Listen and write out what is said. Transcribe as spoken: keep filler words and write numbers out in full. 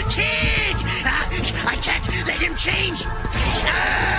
a kid! Uh, I can't let him change! Uh,